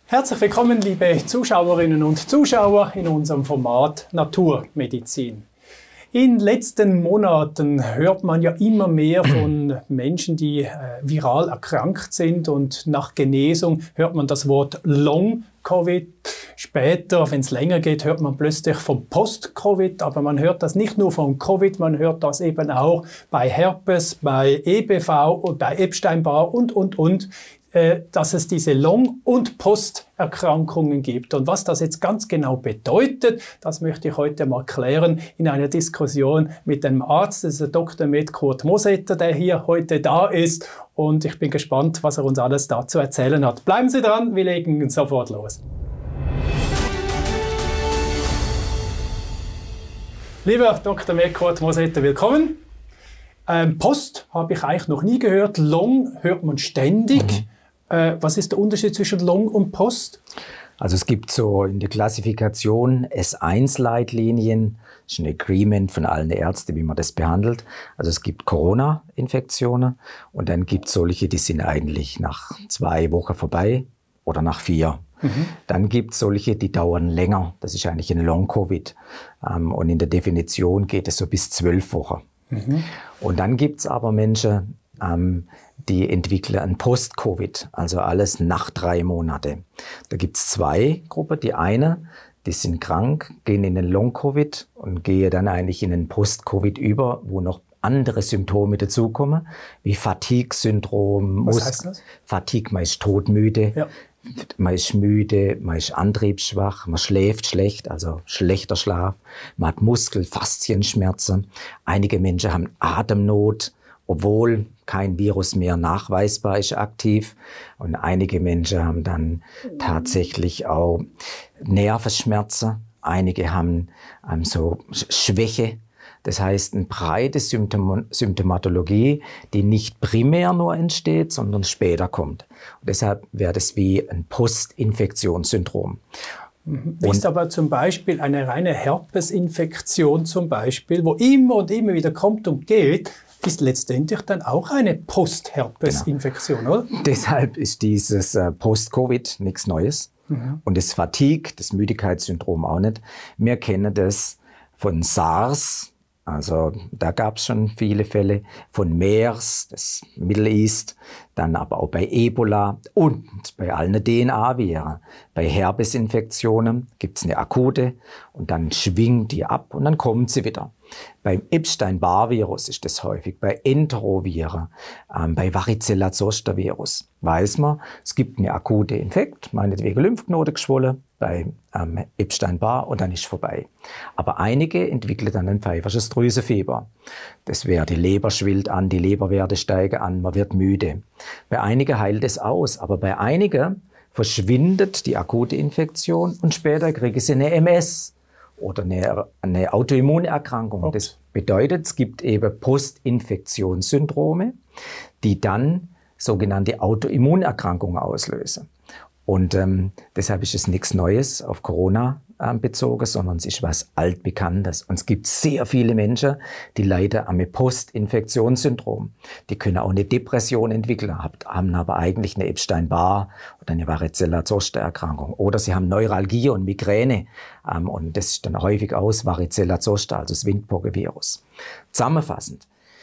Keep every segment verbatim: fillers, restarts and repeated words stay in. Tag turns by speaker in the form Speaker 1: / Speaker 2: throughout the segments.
Speaker 1: Herzlich willkommen, liebe Zuschauerinnen und Zuschauer, in unserem Format Naturmedizin. In den letzten Monaten hört man ja immer mehr von Menschen, die äh, viral erkrankt sind, und nach Genesung hört man das Wort Long-Covid. Später, wenn es länger geht, hört man plötzlich vom Post-Covid, aber man hört das nicht nur von Covid, man hört das eben auch bei Herpes, bei E B V und bei Epstein-Barr und, und, und. Dass es diese Long- und Posterkrankungen gibt. Und was das jetzt ganz genau bedeutet, das möchte ich heute mal klären in einer Diskussion mit einem Arzt, das ist der Doktor Med Kurt Mosetter, der hier heute da ist. Und ich bin gespannt, was er uns alles dazu erzählen hat. Bleiben Sie dran, wir legen sofort los. Lieber Doktor Med Kurt Mosetter, willkommen. Ähm, Post habe ich eigentlich noch nie gehört. Long hört man ständig. Mhm. Was ist der Unterschied zwischen Long und Post?
Speaker 2: Also es gibt so in der Klassifikation S eins Leitlinien, das ist ein Agreement von allen Ärzten, wie man das behandelt. Also es gibt Corona-Infektionen und dann gibt es solche, die sind eigentlich nach zwei Wochen vorbei oder nach vier. Mhm. Dann gibt es solche, die dauern länger. Das ist eigentlich ein Long-Covid. Und in der Definition geht es so bis zwölf Wochen. Mhm. Und dann gibt es aber Menschen, die entwickeln ein Post-Covid, also alles nach drei Monaten. Da gibt es zwei Gruppen. Die eine, die sind krank, gehen in den Long-Covid und gehen dann eigentlich in den Post-Covid über, wo noch andere Symptome dazukommen, wie Fatigue-Syndrom.
Speaker 1: Was heißt das?
Speaker 2: Fatigue, man ist todmüde, ja. Man ist müde, man ist antriebsschwach, man schläft schlecht, also schlechter Schlaf, man hat Muskel-, Faszienschmerzen. Einige Menschen haben Atemnot, obwohl kein Virus mehr nachweisbar ist aktiv. Und einige Menschen haben dann tatsächlich auch Nervenschmerzen. Einige haben ähm, so Schwäche. Das heißt, eine breite Symptom Symptomatologie, die nicht primär nur entsteht, sondern später kommt. Und deshalb wäre das wie ein Postinfektionssyndrom.
Speaker 1: Mhm. Ist aber zum Beispiel eine reine Herpesinfektion zum Beispiel, wo immer und immer wieder kommt und geht, ist letztendlich dann auch eine Post-Herpes-Infektion, genau. Oder?
Speaker 2: Deshalb ist dieses äh, Post-Covid nichts Neues. Mhm. Und das Fatigue, das Müdigkeitssyndrom auch nicht. Wir kennen das von SARS, also da gab es schon viele Fälle, von MERS, das Middle East, dann aber auch bei Ebola und bei allen D N A-Viren. Bei Herpesinfektionen gibt es eine akute und dann schwingt die ab und dann kommt sie wieder. Beim Epstein-Barr-Virus ist das häufig, bei Enteroviren, ähm, bei Varicella-Zoster-Virus weiß man, es gibt eine akute Infekt, meinetwegen Lymphknoten geschwollen, bei ähm, Epstein-Barr und dann ist vorbei. Aber einige entwickeln dann ein pfeifersches Drüsenfieber. Das wäre, die Leber schwillt an, die Leberwerte steigen an, man wird müde. Bei einigen heilt es aus, aber bei einigen verschwindet die akute Infektion und später kriegen sie eine M S. Oder eine, eine Autoimmunerkrankung. Ups. Das bedeutet, es gibt eben Postinfektionssyndrome, die dann sogenannte Autoimmunerkrankungen auslösen. Und ähm, deshalb ist es nichts Neues auf Corona ähm, bezogen, sondern es ist was Altbekanntes. Und es gibt sehr viele Menschen, die leiden am Postinfektionssyndrom. Die können auch eine Depression entwickeln, haben aber eigentlich eine Epstein-Barr oder eine Varicella-Zoster-Erkrankung. Oder sie haben Neuralgie und Migräne. Ähm, und das ist dann häufig aus Varicella-Zoster, also das Windpockenvirus. Zusammenfassend.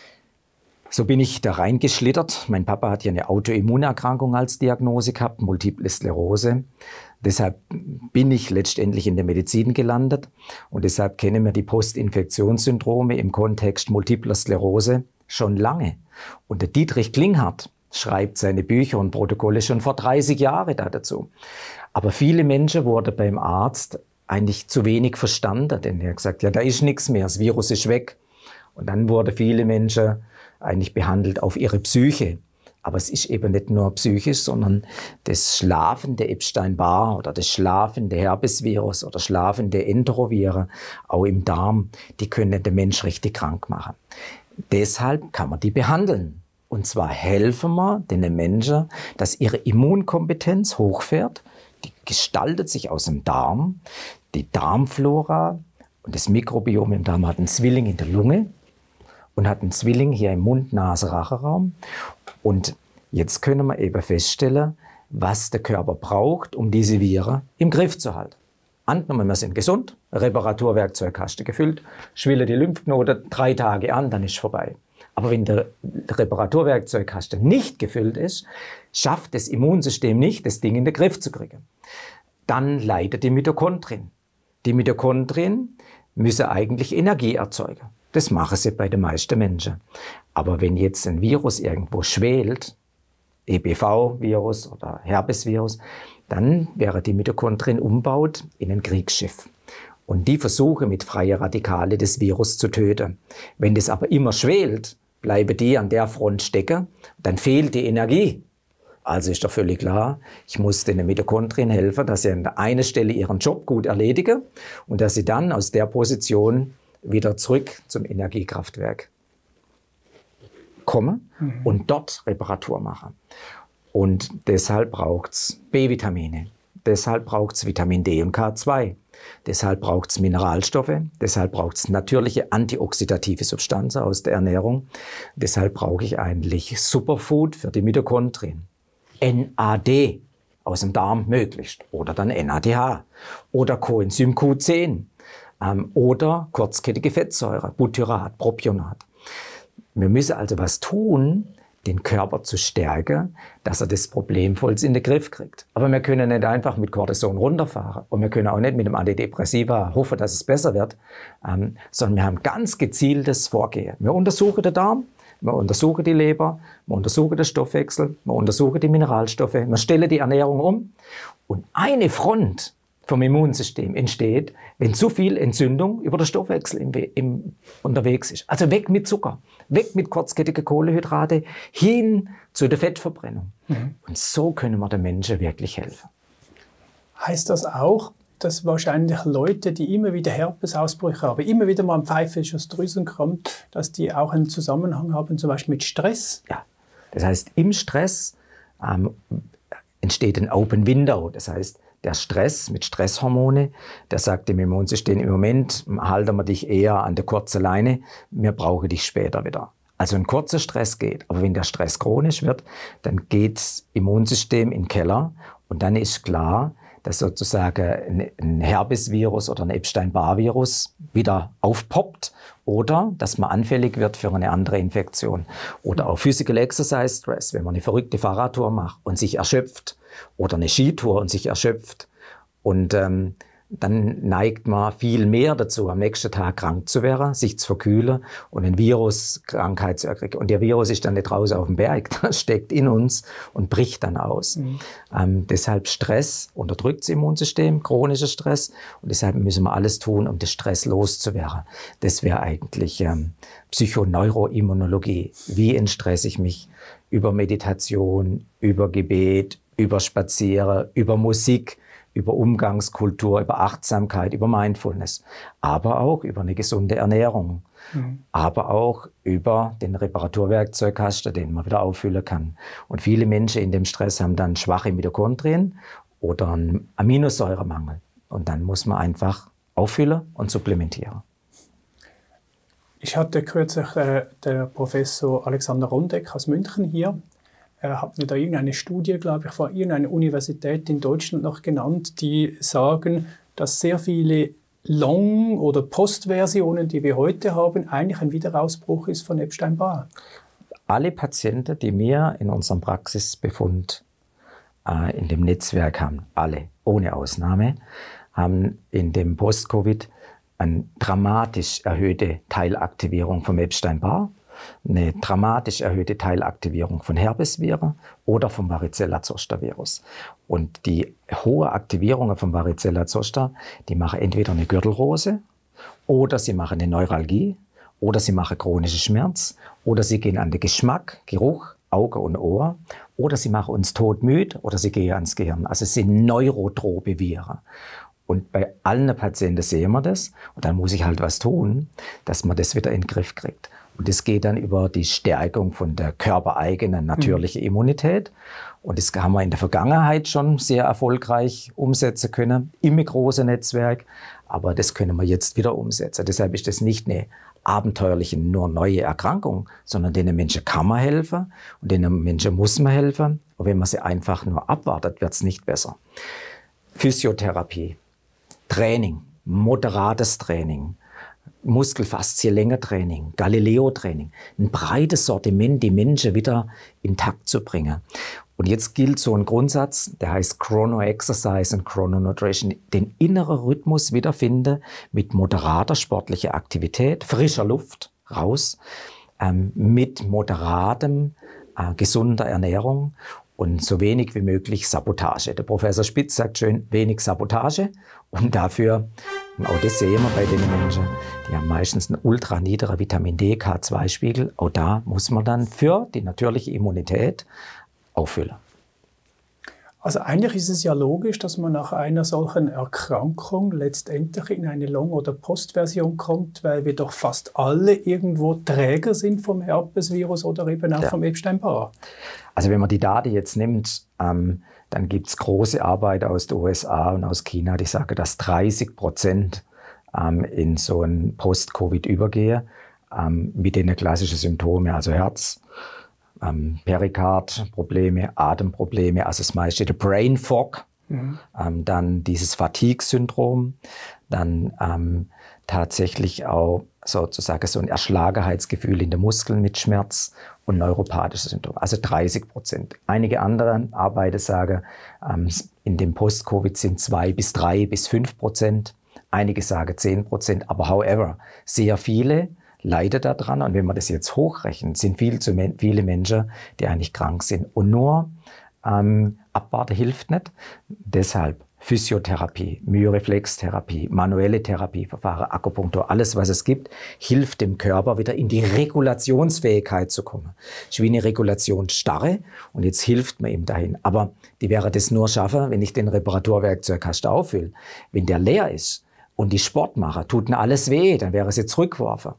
Speaker 2: So bin ich da reingeschlittert. Mein Papa hat ja eine Autoimmunerkrankung als Diagnose gehabt, Multiple Sklerose. Deshalb bin ich letztendlich in der Medizin gelandet und deshalb kennen wir die Postinfektionssyndrome im Kontext Multipler Sklerose schon lange. Und der Dietrich Klinghardt schreibt seine Bücher und Protokolle schon vor dreißig Jahren dazu. Aber viele Menschen wurden beim Arzt eigentlich zu wenig verstanden, denn er hat gesagt, ja, da ist nichts mehr, das Virus ist weg. Und dann wurden viele Menschen eigentlich behandelt auf ihre Psyche. Aber es ist eben nicht nur psychisch, sondern das schlafende Epstein-Barr oder das schlafende Herpesvirus oder schlafende Enteroviren, auch im Darm, die können den Mensch richtig krank machen. Deshalb kann man die behandeln. Und zwar helfen wir den Menschen, dass ihre Immunkompetenz hochfährt. Die gestaltet sich aus dem Darm, die Darmflora und das Mikrobiom im Darm hat einen Zwilling in der Lunge. Und hat einen Zwilling hier im Mund-Nase-Rachenraum. Und jetzt können wir eben feststellen, was der Körper braucht, um diese Viren im Griff zu halten. Angenommen, wir sind gesund, Reparaturwerkzeugkasten gefüllt, schwille die Lymphknoten drei Tage an, dann ist es vorbei. Aber wenn der Reparaturwerkzeugkasten nicht gefüllt ist, schafft das Immunsystem nicht, das Ding in den Griff zu kriegen. Dann leidet die Mitochondrien. Die Mitochondrien müssen eigentlich Energie erzeugen. Das machen sie bei den meisten Menschen. Aber wenn jetzt ein Virus irgendwo schwelt, E B V-Virus oder Herpesvirus, dann wäre die Mitochondrien umgebaut in ein Kriegsschiff. Und die versuchen mit freien Radikalen das Virus zu töten. Wenn das aber immer schwelt, bleiben die an der Front stecken, dann fehlt die Energie. Also ist doch völlig klar, ich muss den Mitochondrien helfen, dass sie an der einen Stelle ihren Job gut erledigen und dass sie dann aus der Position wieder zurück zum Energiekraftwerk kommen mhm. und dort Reparatur machen. Und deshalb braucht es B-Vitamine, deshalb braucht es Vitamin D und K zwei, deshalb braucht es Mineralstoffe, deshalb braucht es natürliche antioxidative Substanzen aus der Ernährung, deshalb brauche ich eigentlich Superfood für die Mitochondrien. N A D aus dem Darm möglichst oder dann N A D H oder Coenzym Q zehn ähm, oder kurzkettige Fettsäure, Butyrat, Propionat. Wir müssen also was tun, den Körper zu stärken, dass er das Problem voll in den Griff kriegt. Aber wir können nicht einfach mit Cortison runterfahren und wir können auch nicht mit dem Antidepressiva hoffen, dass es besser wird, ähm, sondern wir haben ganz gezieltes Vorgehen. Wir untersuchen den Darm, wir untersuchen die Leber, wir untersuchen den Stoffwechsel, wir untersuchen die Mineralstoffe, wir stellen die Ernährung um und eine Front vom Immunsystem entsteht, wenn zu viel Entzündung über den Stoffwechsel im, im, unterwegs ist. Also weg mit Zucker, weg mit kurzkettigen Kohlenhydrate, hin zu der Fettverbrennung. Mhm. Und so können wir den Menschen wirklich helfen.
Speaker 1: Heißt das auch, dass wahrscheinlich Leute, die immer wieder Herpesausbrüche haben, immer wieder mal ein pfeifisches Drüsen kommt, dass die auch einen Zusammenhang haben, zum Beispiel mit Stress?
Speaker 2: Ja, das heißt, im Stress ähm, entsteht ein Open Window. Das heißt, der Stress mit Stresshormone, der sagt dem Immunsystem, im Moment halten wir dich eher an der kurzen Leine, wir brauchen dich später wieder. Also ein kurzer Stress geht, aber wenn der Stress chronisch wird, dann geht das Immunsystem in den Keller und dann ist klar, dass sozusagen ein Herpesvirus oder ein Epstein-Barr-Virus wieder aufpoppt oder dass man anfällig wird für eine andere Infektion. Oder auch Physical Exercise Stress, wenn man eine verrückte Fahrradtour macht und sich erschöpft oder eine Skitour und sich erschöpft. Und ähm, dann neigt man viel mehr dazu, am nächsten Tag krank zu werden, sich zu verkühlen und eine Viruskrankheit zu erkriegen. Und der Virus ist dann nicht draußen auf dem Berg, das steckt in uns und bricht dann aus. Mhm. Ähm, deshalb Stress unterdrückt das Immunsystem, chronischer Stress. Und deshalb müssen wir alles tun, um den Stress loszuwerden. Das wäre eigentlich ähm, Psychoneuroimmunologie. Wie entstresse ich mich? Über Meditation, über Gebet, über Spazieren, über Musik, über Umgangskultur, über Achtsamkeit, über Mindfulness, aber auch über eine gesunde Ernährung, mhm. aber auch über den Reparaturwerkzeugkasten, den man wieder auffüllen kann. Und viele Menschen in dem Stress haben dann schwache Mitochondrien oder einen Aminosäuremangel. Und dann muss man einfach auffüllen und supplementieren.
Speaker 1: Ich hatte kürzlich äh, der Professor Alexander Rondeck aus München hier. Er hat mir da irgendeine Studie, glaube ich, von irgendeiner Universität in Deutschland noch genannt, die sagen, dass sehr viele Long- oder Postversionen, die wir heute haben, eigentlich ein Wiederausbruch ist von Epstein-Barr.
Speaker 2: Alle Patienten, die wir in unserem Praxisbefund äh, in dem Netzwerk haben, alle, ohne Ausnahme, haben in dem Post-Covid eine dramatisch erhöhte Teilaktivierung vom Epstein-Barr, eine dramatisch erhöhte Teilaktivierung von Herpesviren oder vom Varicella-Zoster-Virus. Und die hohe Aktivierungen vom Varicella-Zoster, die machen entweder eine Gürtelrose oder sie machen eine Neuralgie oder sie machen chronische Schmerz oder sie gehen an den Geschmack, Geruch, Auge und Ohr oder sie machen uns todmüde oder sie gehen ans Gehirn. Also es sind neurotrope Viren. Und bei allen Patienten sehen wir das und dann muss ich halt was tun, dass man das wieder in den Griff kriegt. Und das geht dann über die Stärkung von der körpereigenen natürlichen mhm. Immunität. Und das haben wir in der Vergangenheit schon sehr erfolgreich umsetzen können, im großen Netzwerk. Aber das können wir jetzt wieder umsetzen. Deshalb ist das nicht eine abenteuerliche, nur neue Erkrankung, sondern den Menschen kann man helfen und den Menschen muss man helfen. Und wenn man sie einfach nur abwartet, wird es nicht besser. Physiotherapie, Training, moderates Training, Muskelfaszie-Länge-Training, Galileo-Training, ein breites Sortiment, die Menschen wieder intakt zu bringen. Und jetzt gilt so ein Grundsatz, der heißt Chrono-Exercise und Chrono-Nutrition, den inneren Rhythmus wiederfinden mit moderater sportlicher Aktivität, frischer Luft raus, ähm, mit moderatem, äh, gesunder Ernährung und so wenig wie möglich Sabotage. Der Professor Spitz sagt schön, wenig Sabotage und dafür, auch das sehen wir bei den Menschen, die haben meistens einen ultra niedrigen Vitamin D, K zwei Spiegel. Auch da muss man dann für die natürliche Immunität auffüllen.
Speaker 1: Also eigentlich ist es ja logisch, dass man nach einer solchen Erkrankung letztendlich in eine Long- oder Postversion kommt, weil wir doch fast alle irgendwo Träger sind vom Herpesvirus oder eben auch ja. vom Epstein-Barr.
Speaker 2: Also wenn man die Daten jetzt nimmt, ähm, dann gibt es große Arbeit aus den U S A und aus China, die sagen, dass dreißig Prozent ähm, in so ein Post-Covid übergehen, ähm, mit den klassischen Symptomen, also Herz, Ähm, Perikardprobleme, Atemprobleme, also das meiste der Brain Fog, mhm. ähm, dann dieses Fatigue-Syndrom, dann ähm, tatsächlich auch sozusagen so ein Erschlagenheitsgefühl in den Muskeln mit Schmerz und neuropathische Symptome, also dreißig Prozent. Einige andere Arbeiter sagen, ähm, in dem Post-Covid sind zwei bis drei bis fünf Prozent, einige sagen zehn Prozent, aber however, sehr viele leiden daran. Und wenn man das jetzt hochrechnet, sind viel zu viele Menschen, die eigentlich krank sind. Und nur ähm, abwarten hilft nicht. Deshalb Physiotherapie, Myoreflextherapie, manuelle Therapieverfahren, Akupunktur, alles, was es gibt, hilft dem Körper wieder in die Regulationsfähigkeit zu kommen. Es ist wie eine Regulationsstarre und jetzt hilft man ihm dahin. Aber die wäre das nur schaffen, wenn ich den Reparaturwerkzeugkasten auffülle. Wenn der leer ist, und die Sportmacher, tut ihnen alles weh, dann wäre sie zurückgeworfen.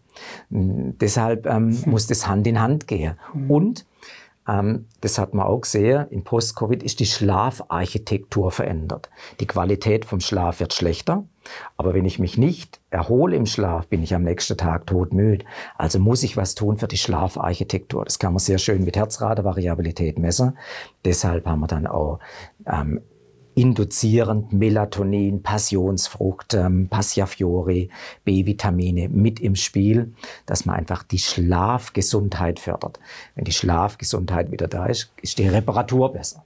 Speaker 2: Deshalb ähm, muss das Hand in Hand gehen. Mhm. Und, ähm, das hat man auch gesehen, in Post-Covid ist die Schlafarchitektur verändert. Die Qualität vom Schlaf wird schlechter, aber wenn ich mich nicht erhole im Schlaf, bin ich am nächsten Tag todmüde. Also muss ich was tun für die Schlafarchitektur. Das kann man sehr schön mit Herzratevariabilität messen. Deshalb haben wir dann auch ähm, induzierend Melatonin, Passionsfrucht, ähm, Passiafiori, B-Vitamine mit im Spiel, dass man einfach die Schlafgesundheit fördert. Wenn die Schlafgesundheit wieder da ist, ist die Reparatur besser.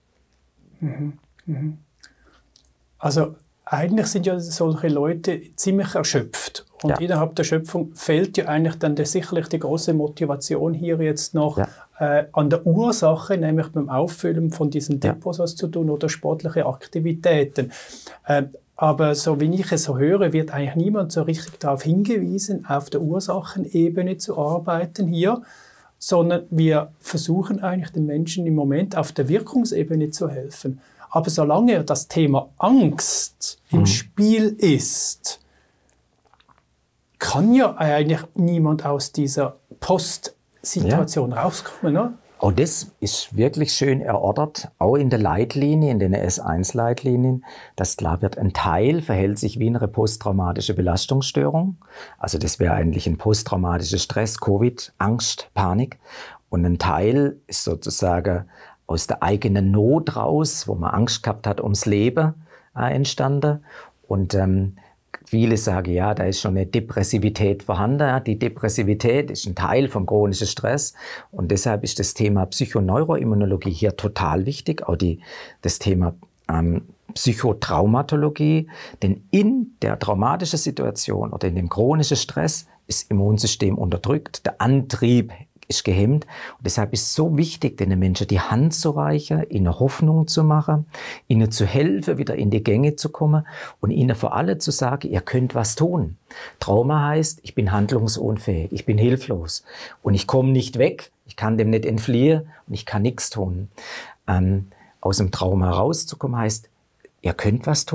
Speaker 1: Mhm. Mhm. Also eigentlich sind ja solche Leute ziemlich erschöpft. Und ja. innerhalb der Schöpfung fehlt ja eigentlich dann der, sicherlich die große Motivation hier jetzt noch ja. äh, an der Ursache, nämlich beim Auffüllen von diesen Depots was zu tun oder sportliche Aktivitäten. Äh, aber so wie ich es so höre, wird eigentlich niemand so richtig darauf hingewiesen, auf der Ursachenebene zu arbeiten hier, sondern wir versuchen eigentlich den Menschen im Moment auf der Wirkungsebene zu helfen. Aber solange das Thema Angst im mhm. Spiel ist, kann ja eigentlich niemand aus dieser Postsituation ja. rauskommen. Ne?
Speaker 2: Auch das ist wirklich schön erörtert, auch in der Leitlinie, in den S eins Leitlinien, dass klar wird, ein Teil verhält sich wie eine posttraumatische Belastungsstörung. Also das wäre eigentlich ein posttraumatischer Stress, Covid, Angst, Panik. Und ein Teil ist sozusagen aus der eigenen Not raus, wo man Angst gehabt hat ums Leben, äh, entstanden. Und ähm, viele sagen, ja, da ist schon eine Depressivität vorhanden. Die Depressivität ist ein Teil vom chronischen Stress. Und deshalb ist das Thema Psychoneuroimmunologie hier total wichtig. Auch die, das Thema ähm, Psychotraumatologie. Denn in der traumatischen Situation oder in dem chronischen Stress ist das Immunsystem unterdrückt. Der Antrieb ist gehemmt. Und deshalb ist es so wichtig, den Menschen die Hand zu reichen, ihnen Hoffnung zu machen, ihnen zu helfen, wieder in die Gänge zu kommen und ihnen vor allem zu sagen, ihr könnt was tun. Trauma heißt, ich bin handlungsunfähig, ich bin hilflos und ich komme nicht weg, ich kann dem nicht entfliehen und ich kann nichts tun. Ähm, aus dem Trauma rauszukommen heißt, ihr könnt was tun,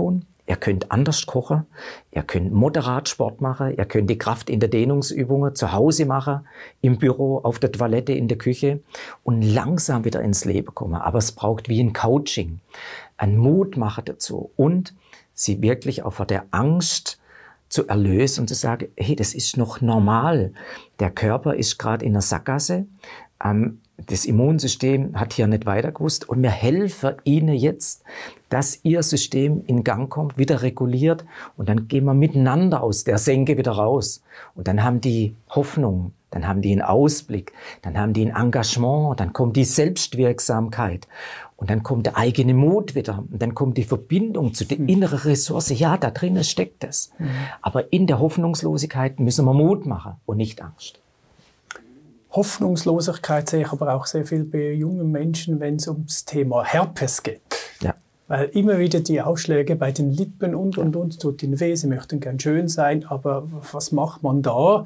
Speaker 2: Ihr könnt anders kochen, ihr könnt moderat Sport machen, ihr könnt die Kraft in der Dehnungsübungen zu Hause machen, im Büro, auf der Toilette, in der Küche und langsam wieder ins Leben kommen. Aber es braucht wie ein Coaching, einen Mut machen dazu und sie wirklich auch vor der Angst zu erlösen und zu sagen, hey, das ist noch normal. Der Körper ist gerade in der Sackgasse. Ähm, Das Immunsystem hat hier nicht weiter gewusst und wir helfen Ihnen jetzt, dass Ihr System in Gang kommt, wieder reguliert und dann gehen wir miteinander aus der Senke wieder raus. Und dann haben die Hoffnung, dann haben die einen Ausblick, dann haben die ein Engagement, dann kommt die Selbstwirksamkeit und dann kommt der eigene Mut wieder und dann kommt die Verbindung zu der inneren Ressource. Ja, da drinnen steckt es. Mhm. Aber in der Hoffnungslosigkeit müssen wir Mut machen und nicht Angst.
Speaker 1: Hoffnungslosigkeit sehe ich aber auch sehr viel bei jungen Menschen, wenn es ums Thema Herpes geht.
Speaker 2: Ja.
Speaker 1: Weil immer wieder die Ausschläge bei den Lippen und, und, und, tut ihnen weh, sie möchten gern schön sein, aber was macht man da?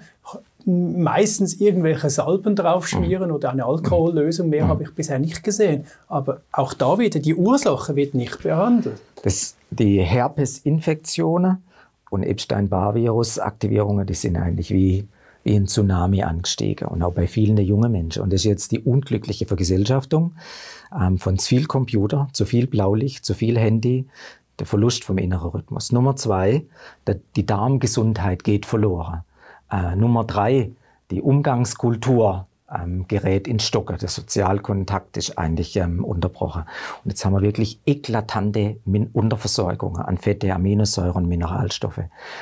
Speaker 1: Meistens irgendwelche Salben draufschmieren oder eine Alkohollösung, mehr habe ich bisher nicht gesehen. Aber auch da wieder, die Ursache wird nicht behandelt.
Speaker 2: Das, die Herpesinfektionen und Epstein-Barr-Virus-Aktivierungen, die sind eigentlich wie wie ein Tsunami angestiegen und auch bei vielen der jungen Menschen. Und das ist jetzt die unglückliche Vergesellschaftung ähm, von zu viel Computer, zu viel Blaulicht, zu viel Handy, der Verlust vom inneren Rhythmus. Nummer zwei, der, die Darmgesundheit geht verloren. Äh, Nummer drei, die Umgangskultur ähm, gerät in Stocken. Der Sozialkontakt ist eigentlich ähm, unterbrochen. Und jetzt haben wir wirklich eklatante Min- Unterversorgungen an Fette, Aminosäuren und Mineralstoffe.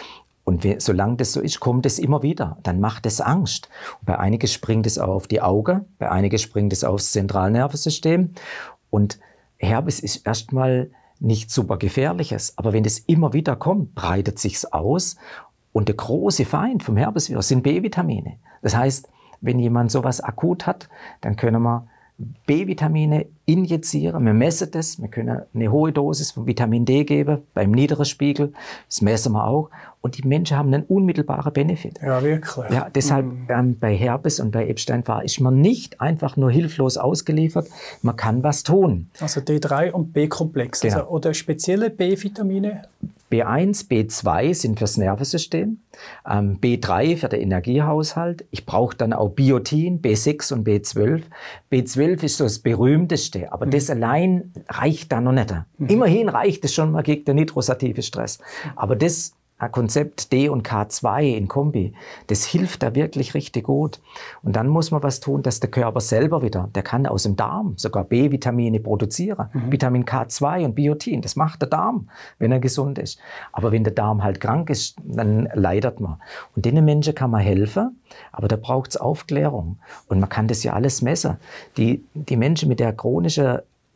Speaker 2: Und we- solange das so ist, kommt es immer wieder. Dann macht es Angst. Und bei einigen springt es auch auf die Augen, bei einigen springt es aufs Zentralnervensystem. Und Herpes ist erstmal nichts super Gefährliches. Aber wenn es immer wieder kommt, breitet sich's aus. Und der große Feind vom Herpesvirus sind B-Vitamine. Das heißt, wenn jemand sowas akut hat, dann können wir B-Vitamine injizieren. Wir messen das. Wir können eine hohe Dosis von Vitamin D geben, beim niederen Spiegel. Das messen wir auch. Und die Menschen haben einen unmittelbaren Benefit.
Speaker 1: Ja, wirklich.
Speaker 2: Ja, deshalb mm. ähm, bei Herpes und bei Epstein-Barr ist man nicht einfach nur hilflos ausgeliefert. Man kann was tun.
Speaker 1: Also D drei und B-Komplex.
Speaker 2: Genau.
Speaker 1: Also, oder spezielle B-Vitamine?
Speaker 2: B eins, B zwei sind fürs Nervensystem, ähm, B drei für den Energiehaushalt. Ich brauche dann auch Biotin, B sechs und B zwölf. B zwölf ist so das berühmteste, aber mhm. das allein reicht da noch nicht. Mhm. Immerhin reicht es schon mal gegen den nitrosative Stress. Aber das Konzept D und K zwei in Kombi, das hilft da wirklich richtig gut. Und dann muss man was tun, dass der Körper selber wieder, der kann aus dem Darm sogar B-Vitamine produzieren. Mhm. Vitamin K zwei und Biotin, das macht der Darm, wenn er gesund ist. Aber wenn der Darm halt krank ist, dann leidet man. Und den Menschen kann man helfen, aber da braucht es Aufklärung. Und man kann das ja alles messen. Die, die Menschen mit der chronischen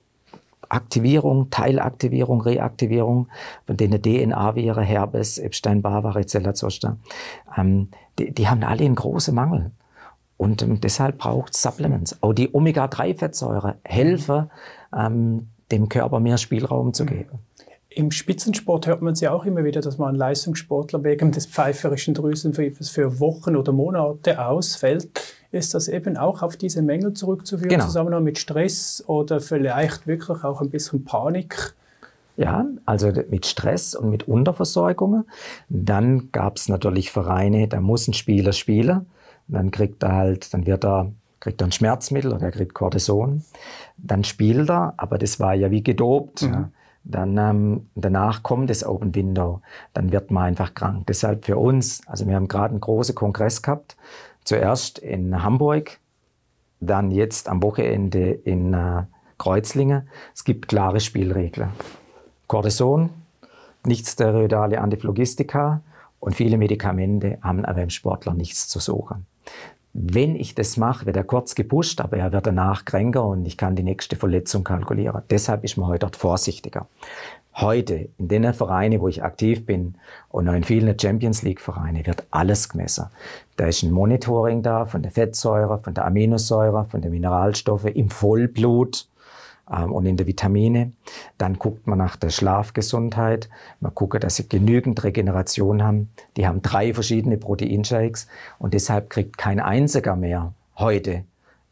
Speaker 2: Aktivierung, Teilaktivierung, Reaktivierung von den D N A-Viren, Herpes, Epstein-Barr, Varicella Zoster, ähm, die, die haben alle einen großen Mangel. Und ähm, deshalb braucht es Supplements. Auch die Omega drei Fettsäure helfen, ähm, dem Körper mehr Spielraum zu geben.
Speaker 1: Im Spitzensport hört man es ja auch immer wieder, dass man ein Leistungssportler wegen des pfeiferischen Drüsenfiebers für Wochen oder Monate ausfällt. Ist das eben auch auf diese Mängel zurückzuführen,
Speaker 2: genau.
Speaker 1: Zusammenhang mit Stress oder vielleicht wirklich auch ein bisschen Panik?
Speaker 2: Ja, also mit Stress und mit Unterversorgungen. Dann gab es natürlich Vereine, da muss ein Spieler spielen. Dann kriegt er halt, dann wird er, kriegt er ein Schmerzmittel oder er kriegt Cortison. Dann spielt er, aber das war ja wie gedopt. Mhm. Ja. Dann ähm, danach kommt das Open Window, dann wird man einfach krank. Deshalb für uns, also wir haben gerade einen großen Kongress gehabt, zuerst in Hamburg, dann jetzt am Wochenende in äh, Kreuzlingen. Es gibt klare Spielregeln. Cortison, nicht steroidale Antiphlogistika und viele Medikamente haben aber im Sportler nichts zu suchen. Wenn ich das mache, wird er kurz gepusht, aber er wird danach kränker und ich kann die nächste Verletzung kalkulieren. Deshalb ist man heute dort vorsichtiger. Heute, in den Vereinen, wo ich aktiv bin und auch in vielen Champions League Vereinen, wird alles gemessen. Da ist ein Monitoring da von der Fettsäure, von der Aminosäure, von den Mineralstoffen im Vollblut ähm, und in der Vitamine. Dann guckt man nach der Schlafgesundheit. Man guckt, dass sie genügend Regeneration haben. Die haben drei verschiedene Proteinshakes und deshalb kriegt kein einziger mehr heute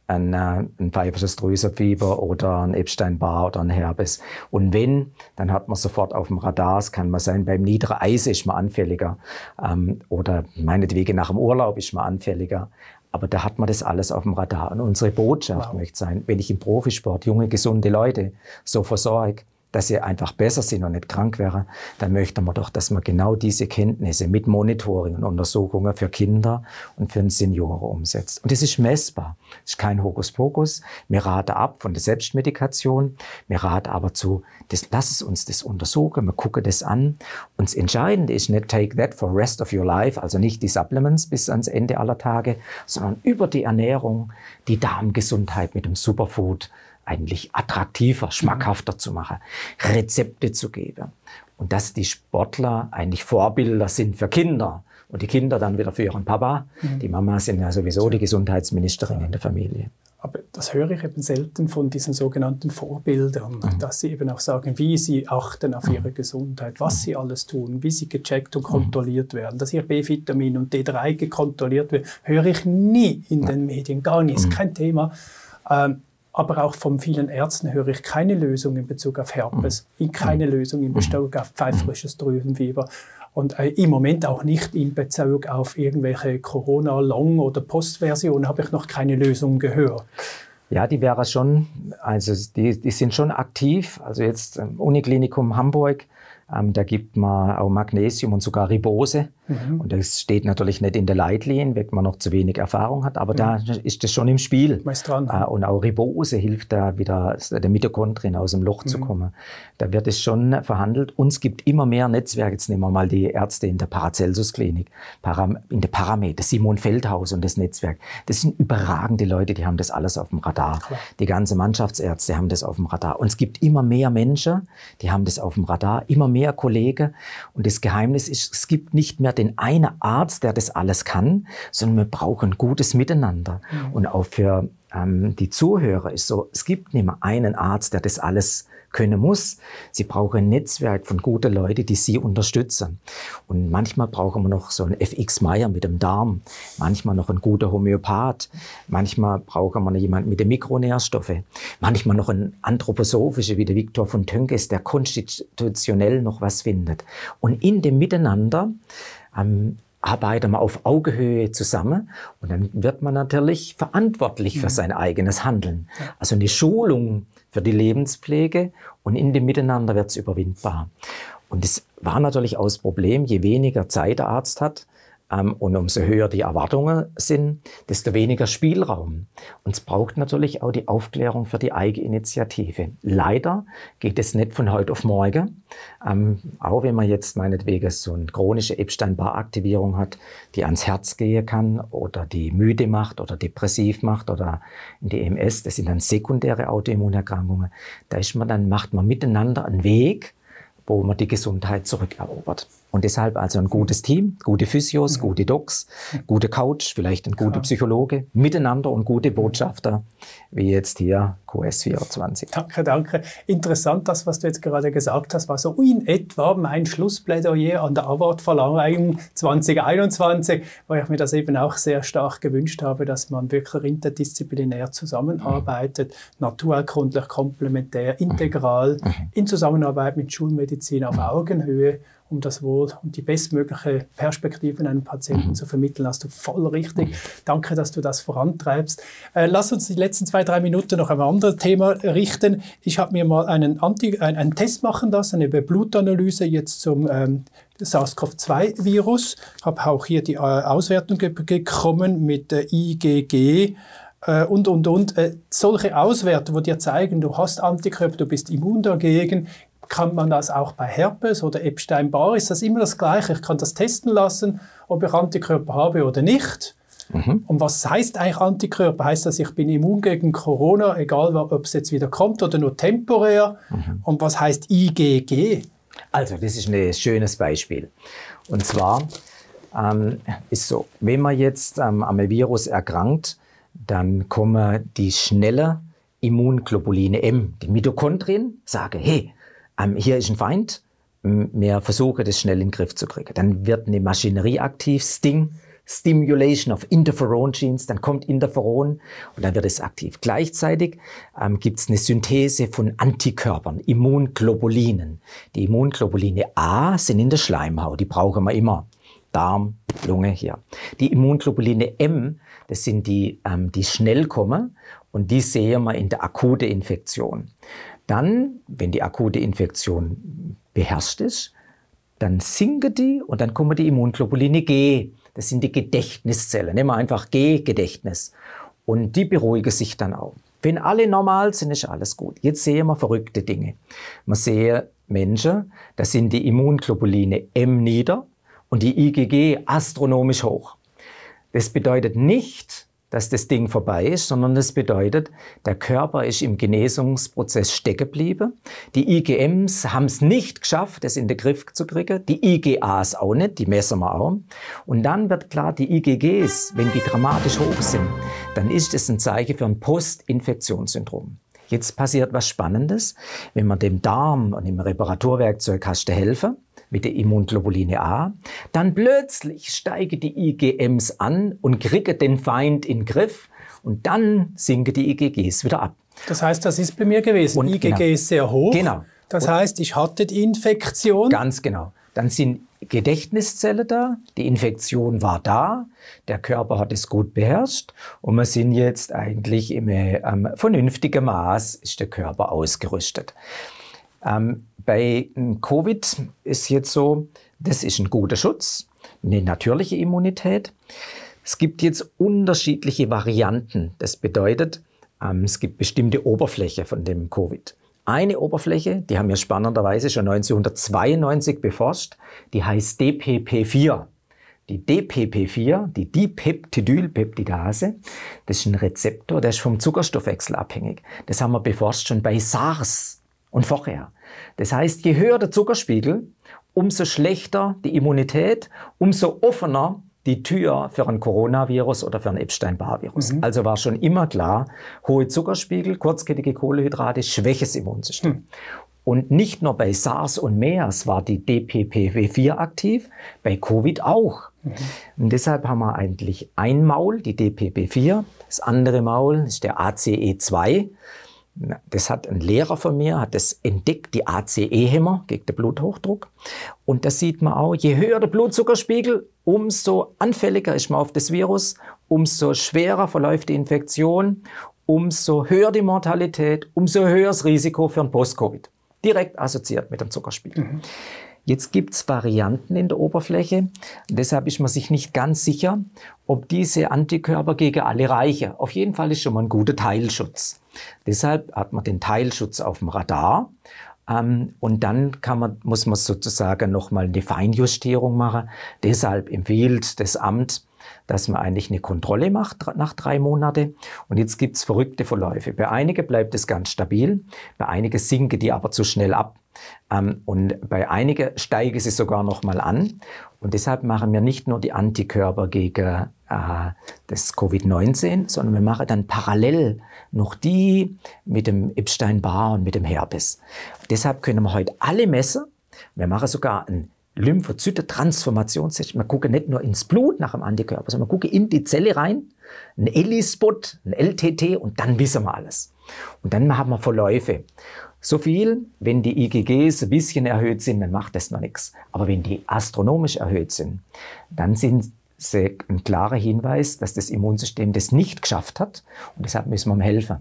Speaker 2: ein, äh, ein pfeifisches Drüsenfieber oder ein Epstein-Barr oder ein Herpes. Und wenn, dann hat man sofort auf dem Radar, es kann mal sein, beim niederen Eis ist man anfälliger ähm, oder meinetwegen nach dem Urlaub ist man anfälliger. Aber da hat man das alles auf dem Radar. Und unsere Botschaft wow. möchte sein, wenn ich im Profisport junge, gesunde Leute so versorge, dass sie einfach besser sind und nicht krank wären, dann möchte man doch, dass man genau diese Kenntnisse mit Monitoring und Untersuchungen für Kinder und für den Senioren umsetzt. Und das ist messbar. Das ist kein Hokuspokus. Wir raten ab von der Selbstmedikation. Wir raten aber zu, das, lass es uns das untersuchen, wir gucken das an. Und das Entscheidende ist nicht take that for rest of your life, also nicht die Supplements bis ans Ende aller Tage, sondern über die Ernährung, die Darmgesundheit mit dem Superfood eigentlich attraktiver, schmackhafter zu machen, Rezepte zu geben. Und dass die Sportler eigentlich Vorbilder sind für Kinder und die Kinder dann wieder für ihren Papa. Mhm. Die Mama sind ja sowieso die Gesundheitsministerin in der Familie.
Speaker 1: Aber das höre ich eben selten von diesen sogenannten Vorbildern, mhm. dass sie eben auch sagen, wie sie achten auf ihre Gesundheit, was sie alles tun, wie sie gecheckt und kontrolliert werden, dass ihr B-Vitamin und D drei gekontrolliert wird, höre ich nie in den Medien, gar nicht, ist kein Thema. Ähm, Aber auch von vielen Ärzten höre ich keine Lösung in Bezug auf Herpes, keine Lösung in Bezug auf pfeifisches Drüsenfieber und äh, im Moment auch nicht in Bezug auf irgendwelche Corona-Long- oder Postversionen habe ich noch keine Lösung gehört.
Speaker 2: Ja, die wäre schon, also die, die sind schon aktiv. Also jetzt ähm, Uniklinikum Hamburg, ähm, da gibt man auch Magnesium und sogar Ribose. Mhm. Und das steht natürlich nicht in der Leitlinie, weil man noch zu wenig Erfahrung hat, aber mhm. da ist das schon im Spiel. Dran, äh, und auch Ribose hilft da wieder, der Mitochondrien aus dem Loch mhm. zu kommen. Da wird es schon verhandelt. Und es gibt immer mehr Netzwerke. Jetzt nehmen wir mal die Ärzte in der Paracelsus-Klinik, Param in der Paramed, Simon Feldhaus und das Netzwerk. Das sind überragende Leute, die haben das alles auf dem Radar. Klar. Die ganzen Mannschaftsärzte haben das auf dem Radar. Und es gibt immer mehr Menschen, die haben das auf dem Radar, immer mehr Kollegen. Und das Geheimnis ist, es gibt nicht mehr den einen Arzt, der das alles kann, sondern wir brauchen gutes Miteinander. Mhm. Und auch für ähm, die Zuhörer ist so, es gibt nicht mehr einen Arzt, der das alles können muss. Sie brauchen ein Netzwerk von guten Leuten, die sie unterstützen. Und manchmal brauchen wir noch so einen F X Meyer mit dem Darm, manchmal noch einen guten Homöopath, manchmal brauchen wir noch jemanden mit den Mikronährstoffen, manchmal noch einen Anthroposophischen wie der Viktor von Tönges, der konstitutionell noch was findet. Und in dem Miteinander ähm, arbeiten wir auf Augenhöhe zusammen und dann wird man natürlich verantwortlich für sein eigenes Handeln. Also eine Schulung für die Lebenspflege und in dem Miteinander wird es überwindbar. Und das war natürlich auch das Problem, je weniger Zeit der Arzt hat ähm, und umso höher die Erwartungen sind, desto weniger Spielraum. Und es braucht natürlich auch die Aufklärung für die Eigeninitiative. Leider geht es nicht von heute auf morgen. Ähm, auch wenn man jetzt meinetwegen so eine chronische Epstein-Barr-Aktivierung hat, die ans Herz gehen kann oder die müde macht oder depressiv macht oder in die M S, das sind dann sekundäre Autoimmunerkrankungen. Da ist man dann, macht man miteinander einen Weg, wo man die Gesundheit zurückerobert. Und deshalb also ein gutes Team, gute Physios, gute Docs, gute Coach, vielleicht ein guter Psychologe, miteinander und gute Botschafter, wie jetzt hier Q S vierundzwanzig.
Speaker 1: Danke, danke. Interessant, das, was du jetzt gerade gesagt hast, war so in etwa mein Schlussplädoyer an der Award-Verleihung zwanzig einundzwanzig, weil ich mir das eben auch sehr stark gewünscht habe, dass man wirklich interdisziplinär zusammenarbeitet, mhm. naturerkundlich, komplementär, integral, mhm. in Zusammenarbeit mit Schulmedizin auf Augenhöhe, um das Wohl und die bestmögliche Perspektive in einem Patienten mhm. zu vermitteln. Hast du voll richtig. Mhm. Danke, dass du das vorantreibst. Äh, lass uns die letzten zwei, drei Minuten noch auf ein anderes Thema richten. Ich habe mir mal einen, Anti einen, einen Test machen lassen, eine Blutanalyse jetzt zum ähm, SARS CoV zwei Virus. Habe auch hier die äh, Auswertung ge bekommen mit äh, I G G. Äh, und, und, und. Äh, solche Auswertungen, die dir zeigen, du hast Antikörper, du bist immun dagegen. Kann man das auch bei Herpes oder Epstein-Barr? Ist das immer das Gleiche? Ich kann das testen lassen, ob ich Antikörper habe oder nicht. Mhm. Und was heißt eigentlich Antikörper? Heißt das, ich bin immun gegen Corona, egal ob es jetzt wieder kommt oder nur temporär? Mhm. Und was heißt I G G?
Speaker 2: Also, das ist ein schönes Beispiel. Und zwar ähm, ist so, wenn man jetzt ähm, am Virus erkrankt, dann kommen die schnelle Immunglobuline M, die Mitochondrien, sagen, hey, Ähm, hier ist ein Feind, wir versuchen das schnell in den Griff zu kriegen. Dann wird eine Maschinerie aktiv, Sting, Stimulation of Interferon Genes, dann kommt Interferon und dann wird es aktiv. Gleichzeitig ähm, gibt es eine Synthese von Antikörpern, Immunglobulinen. Die Immunglobuline A sind in der Schleimhaut, die brauchen wir immer. Darm, Lunge hier. Die Immunglobuline M, das sind die, ähm, die schnell kommen und die sehen wir in der akuten Infektion. Dann, wenn die akute Infektion beherrscht ist, dann sinken die und dann kommen die Immunglobuline G. Das sind die Gedächtniszellen. Nehmen wir einfach G-Gedächtnis. Und die beruhigen sich dann auch. Wenn alle normal sind, ist alles gut. Jetzt sehen wir verrückte Dinge. Man sieht Menschen, da sind die Immunglobuline M nieder und die I G G astronomisch hoch. Das bedeutet nicht, dass das Ding vorbei ist, sondern das bedeutet, der Körper ist im Genesungsprozess stecken geblieben. Die I G Ms haben es nicht geschafft, das in den Griff zu kriegen. Die I G As auch nicht, die messen wir auch. Und dann wird klar, die I G Gs, wenn die dramatisch hoch sind, dann ist es ein Zeichen für ein Postinfektionssyndrom. Jetzt passiert was Spannendes, wenn man dem Darm und dem Reparaturwerkzeug hast, helfen, mit der Immunglobuline A, dann plötzlich steigen die I G Ms an und kriegen den Feind in den Griff und dann sinken die I G Gs wieder ab.
Speaker 1: Das heißt, das ist bei mir gewesen. Und I G G genau. ist sehr hoch.
Speaker 2: Genau.
Speaker 1: Das und heißt, ich hatte die Infektion.
Speaker 2: Ganz genau. Dann sind Gedächtniszellen da, die Infektion war da, der Körper hat es gut beherrscht und wir sind jetzt eigentlich im ähm, vernünftigen Maß, ist der Körper ausgerüstet. Ähm, bei Covid ist jetzt so, das ist ein guter Schutz, eine natürliche Immunität. Es gibt jetzt unterschiedliche Varianten. Das bedeutet, ähm, es gibt bestimmte Oberfläche von dem Covid. Eine Oberfläche, die haben wir spannenderweise schon neunzehnhundertzweiundneunzig beforscht, die heißt D P P vier. Die D P P vier, die Dipeptidylpeptidase, das ist ein Rezeptor, der ist vom Zuckerstoffwechsel abhängig. Das haben wir beforscht schon bei SARS und vorher. Das heißt, je höher der Zuckerspiegel, umso schlechter die Immunität, umso offener die Tür für ein Coronavirus oder für ein Epstein-Barr-Virus. Mhm. Also war schon immer klar, hohe Zuckerspiegel, kurzkettige Kohlenhydrate, schwäches Immunsystem. Mhm. Und nicht nur bei SARS und MERS war die D P P vier aktiv, bei Covid auch. Mhm. Und deshalb haben wir eigentlich ein Maul, die D P P vier, das andere Maul ist der A C E zwei. Das hat ein Lehrer von mir, hat das entdeckt, die A C E-Hämmer gegen den Bluthochdruck. Und da sieht man auch, je höher der Blutzuckerspiegel, umso anfälliger ist man auf das Virus, umso schwerer verläuft die Infektion, umso höher die Mortalität, umso höher das Risiko für ein Post-Covid. Direkt assoziiert mit dem Zuckerspiegel. Mhm. Jetzt gibt es Varianten in der Oberfläche. Deshalb ist man sich nicht ganz sicher, ob diese Antikörper gegen alle reichen. Auf jeden Fall ist schon mal ein guter Teilschutz. Deshalb hat man den Teilschutz auf dem Radar. Ähm, und dann kann man, muss man sozusagen nochmal eine Feinjustierung machen. Deshalb empfiehlt das Amt, dass man eigentlich eine Kontrolle macht nach drei Monaten. Und jetzt gibt es verrückte Verläufe. Bei einigen bleibt es ganz stabil, bei einigen sinken die aber zu schnell ab. Ähm, und bei einigen steigen sie sogar noch mal an. Und deshalb machen wir nicht nur die Antikörper gegen äh, das Covid neunzehn, sondern wir machen dann parallel noch die mit dem Epstein-Barr und mit dem Herpes. Deshalb können wir heute alle messen. Wir machen sogar ein Lymphozyten-Transformationstest. Wir gucken nicht nur ins Blut nach dem Antikörper, sondern wir gucken in die Zelle rein, ein ELI-Spot, ein L T T und dann wissen wir alles. Und dann haben wir Verläufe. So viel, wenn die I G Gs ein bisschen erhöht sind, dann macht das noch nichts. Aber wenn die astronomisch erhöht sind, dann sind sie ein klarer Hinweis, dass das Immunsystem das nicht geschafft hat und deshalb müssen wir ihm helfen.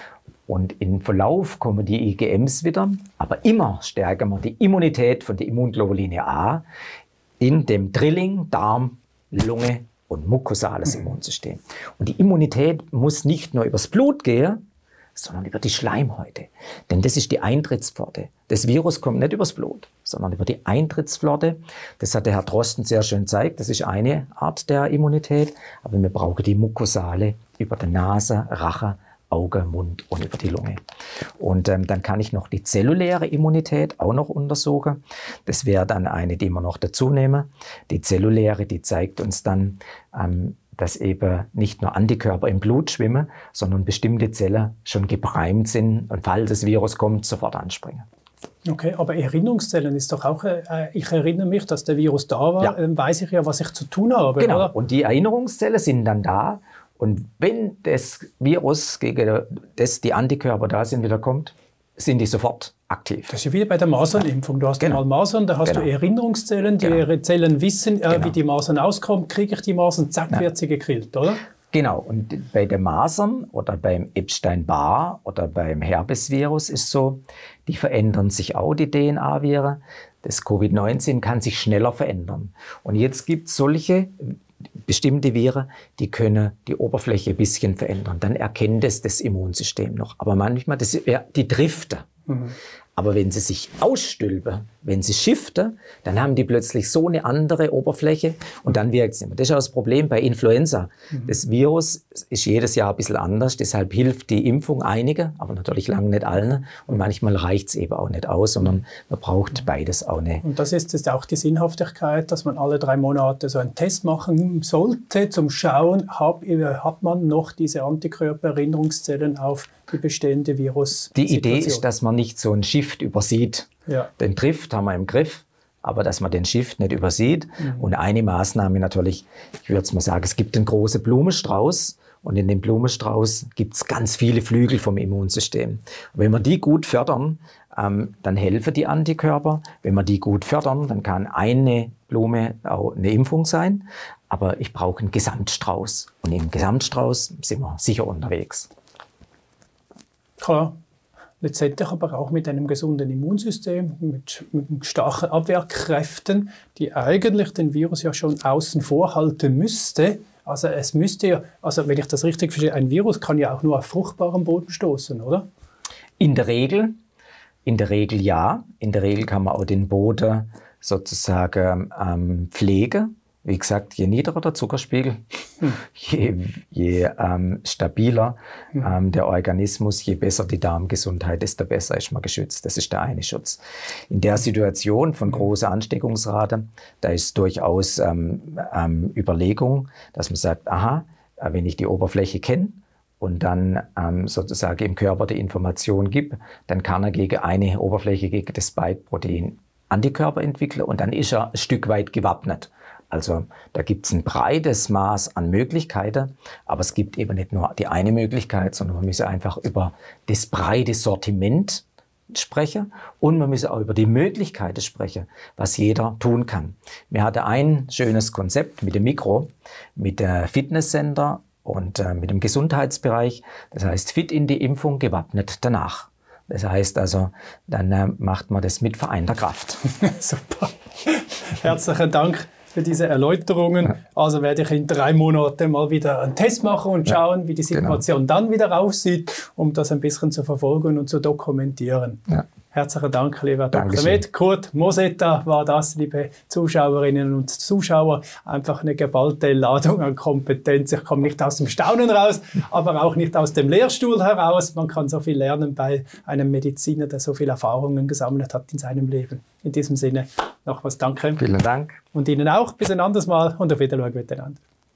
Speaker 2: Und im Verlauf kommen die I G Ms wieder, aber immer stärken wir die Immunität von der Immunglobuline A in dem Drilling, Darm, Lunge und mukosales Immunsystem. Und die Immunität muss nicht nur übers Blut gehen, sondern über die Schleimhäute. Denn das ist die Eintrittspforte. Das Virus kommt nicht übers Blut, sondern über die Eintrittspforte. Das hat der Herr Drosten sehr schön gezeigt. Das ist eine Art der Immunität. Aber wir brauchen die mukosale über die Nase, Rache, Auge, Mund und über die Lunge. Und ähm, dann kann ich noch die zelluläre Immunität auch noch untersuchen. Das wäre dann eine, die wir noch dazu nehmen. Die zelluläre, die zeigt uns dann, ähm, dass eben nicht nur Antikörper im Blut schwimmen, sondern bestimmte Zellen schon geprimed sind und falls das Virus kommt, sofort anspringen.
Speaker 1: Okay, aber Erinnerungszellen ist doch auch, äh, ich erinnere mich, dass der Virus da war, ja. Dann weiß ich ja, was ich zu tun habe.
Speaker 2: Genau,
Speaker 1: oder?
Speaker 2: Und die Erinnerungszellen sind dann da und wenn das Virus, gegen das die Antikörper da sind, wieder kommt, sind die sofort aktiv.
Speaker 1: Das ist ja wie bei der Masernimpfung. Du hast genau. mal Masern, da hast genau. du Erinnerungszellen, die genau. Zellen wissen, äh, genau. wie die Masern auskommen, kriege ich die Masern, zack, ja. wird sie gekillt, oder?
Speaker 2: Genau, und bei den Masern oder beim Epstein-Barr oder beim Herpesvirus ist so, die verändern sich auch, die D N A-Viren. Das Covid neunzehn kann sich schneller verändern. Und jetzt gibt es solche bestimmte Viren, die können die Oberfläche ein bisschen verändern. Dann erkennt es das Immunsystem noch. Aber manchmal, das, ja, die driften. Mhm. Aber wenn sie sich ausstülpen, wenn sie shiften, dann haben die plötzlich so eine andere Oberfläche und dann wirkt es nicht mehr. Das ist auch das Problem bei Influenza. Mhm. Das Virus ist jedes Jahr ein bisschen anders, deshalb hilft die Impfung einigen, aber natürlich lange nicht allen. Und manchmal reicht es eben auch nicht aus, sondern man braucht beides auch nicht.
Speaker 1: Und das ist jetzt auch die Sinnhaftigkeit, dass man alle drei Monate so einen Test machen sollte, zum Schauen, hab, hat man noch diese Antikörpererinnerungszellen auf die bestehende Virus.
Speaker 2: Die Idee ist, dass man nicht so einen Shift übersieht. Ja. Den Drift haben wir im Griff, aber dass man den Shift nicht übersieht. Mhm. Und eine Maßnahme natürlich, ich würde es mal sagen, es gibt einen großen Blumenstrauß und in dem Blumenstrauß gibt es ganz viele Flügel vom Immunsystem. Und wenn wir die gut fördern, ähm, dann helfen die Antikörper. Wenn wir die gut fördern, dann kann eine Blume auch eine Impfung sein. Aber ich brauche einen Gesamtstrauß. Und im Gesamtstrauß sind wir sicher unterwegs.
Speaker 1: Klar, letztendlich aber auch mit einem gesunden Immunsystem, mit, mit starken Abwehrkräften, die eigentlich den Virus ja schon außen vor halten müsste. Also es müsste ja, also wenn ich das richtig verstehe, ein Virus kann ja auch nur auf fruchtbarem Boden stoßen, oder?
Speaker 2: In der Regel, in der Regel ja. In der Regel kann man auch den Boden sozusagen ähm, pflegen. Wie gesagt, je niedriger der Zuckerspiegel, hm. je, je ähm, stabiler hm. ähm, der Organismus, je besser die Darmgesundheit, desto besser ist man geschützt. Das ist der eine Schutz. In der Situation von großer Ansteckungsrate, da ist durchaus ähm, ähm, Überlegung, dass man sagt, aha, wenn ich die Oberfläche kenne und dann ähm, sozusagen im Körper die Information gibt, dann kann er gegen eine Oberfläche, gegen das Spike-Protein Antikörper entwickeln und dann ist er ein Stück weit gewappnet. Also da gibt es ein breites Maß an Möglichkeiten, aber es gibt eben nicht nur die eine Möglichkeit, sondern man muss einfach über das breite Sortiment sprechen und man muss auch über die Möglichkeiten sprechen, was jeder tun kann. Wir hatten ein schönes Konzept mit dem Mikro, mit der Fitnesscenter und äh, mit dem Gesundheitsbereich. Das heißt, fit in die Impfung, gewappnet danach. Das heißt also, dann äh, macht man das mit vereinter Kraft.
Speaker 1: Super. Herzlichen Dank für diese Erläuterungen. Also werde ich in drei Monaten mal wieder einen Test machen und schauen, ja, wie die Situation genau. dann wieder aussieht, um das ein bisschen zu verfolgen und zu dokumentieren. Ja. Herzlichen Dank, lieber Doktor Med. Kurt Mosetta war das, liebe Zuschauerinnen und Zuschauer. Einfach eine geballte Ladung an Kompetenz. Ich komme nicht aus dem Staunen raus, aber auch nicht aus dem Lehrstuhl heraus. Man kann so viel lernen bei einem Mediziner, der so viele Erfahrungen gesammelt hat in seinem Leben. In diesem Sinne nochmals Danke.
Speaker 2: Vielen Dank.
Speaker 1: Und Ihnen auch. Bis ein anderes Mal und auf Wiedersehen miteinander.